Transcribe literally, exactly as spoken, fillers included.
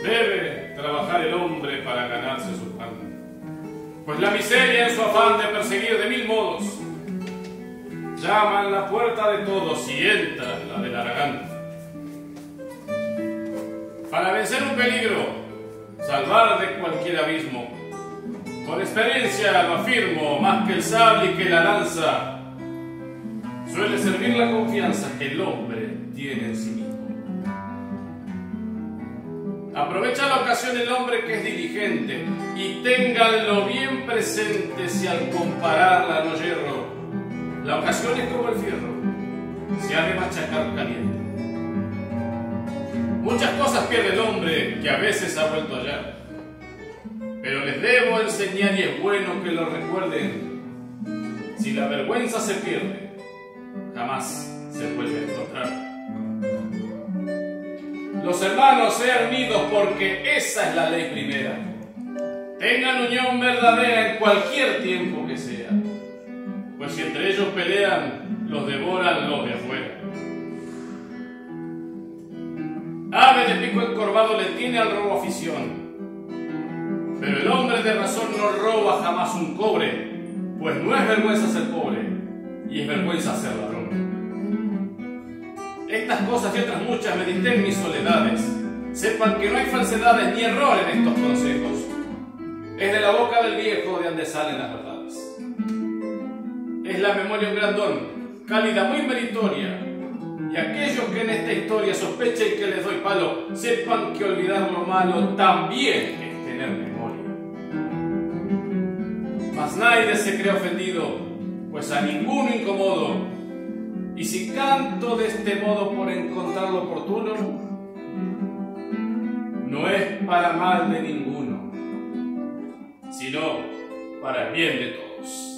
Debe trabajar el hombre para ganarse su pan, pues la miseria en su afán de perseguir de mil modos llama en la puerta de todos y entra en la del Aragán. Para vencer un peligro, salvar de cualquier abismo, con experiencia lo afirmo, más que el sable y que la lanza, suele servir la confianza que el hombre tiene en sí mismo. Aprovecha la ocasión el hombre que es diligente, y ténganlo bien presente si al compararla no yerro, la ocasión es como el fierro, se ha de machacar caliente. Muchas cosas pierde el hombre que a veces ha vuelto a hallar, pero les debo enseñar y es bueno que lo recuerden. Si la vergüenza se pierde, jamás se vuelve a encontrar. Los hermanos sean unidos porque esa es la ley primera. Tengan unión verdadera en cualquier tiempo que sea, pues si entre ellos pelean, los devoran los de afuera. Ave de pico encorvado le tiene al robo afición, pero el hombre de razón no roba jamás un cobre, pues no es vergüenza ser pobre, y es vergüenza ser ladrón. Estas cosas y otras muchas medité en mis soledades. Sepan que no hay falsedades ni error en estos consejos. Es de la boca del viejo de donde salen las verdades. Es la memoria un gran don, cálida, muy meritoria. Y aquellos que en esta historia sospechen que les doy palo, sepan que olvidar lo malo también es tener memoria. Mas nadie se cree ofendido, pues a ninguno incomodo. Y si canto de este modo por encontrarlo oportuno, no es para mal de ninguno, sino para el bien de todos.